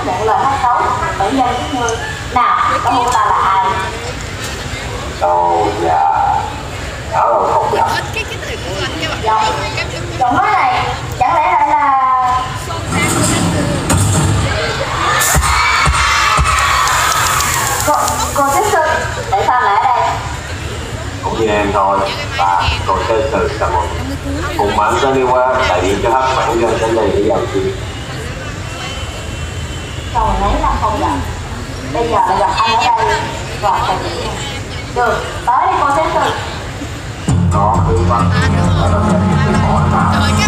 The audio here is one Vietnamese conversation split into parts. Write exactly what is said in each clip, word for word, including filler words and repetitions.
nhận lời hát tấu bởi dân các ngươi. Nào, có hôn ta là ai? Ồ dạ, đã lâu không gặp. Giọng, giọng nói này chẳng lẽ lại là cô, cô Thế Sư? Tại sao lại ở đây? Cũng như em thôi, và cô Thế Sư là một cùng mãn có liên quan đại diện cho hấp mãn dân đến đây để giao chuyện. Sau mấy năm không gặp, bây giờ lại gặp anh ở đây và phải nghĩ được, tới đi cô Thế Sư. Có cứ vắng ở đâu đây thì hỏi mà.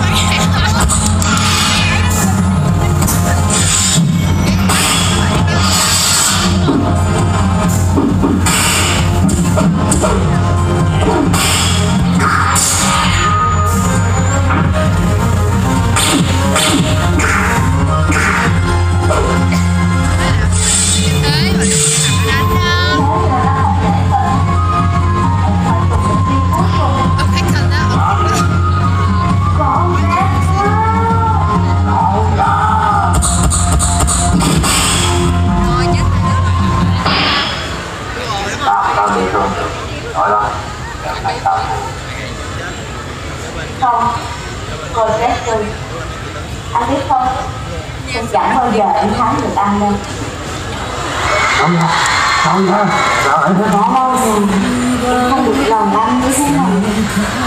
Không, cô Thế Sư, anh biết không, em chẳng bao giờ em thắng được anh đâu. Không nha, không nha, sao lại thế? Có bao giờ em không được lòng anh như thế này.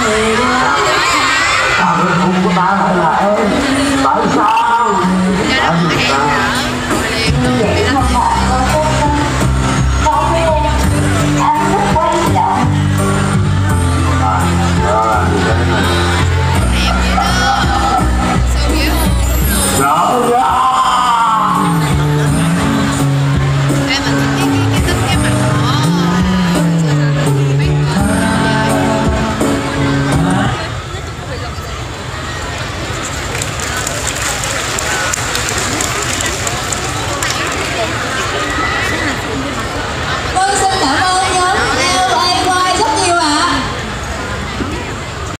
Sao lại không có ta lại là em? Tại sao? Tại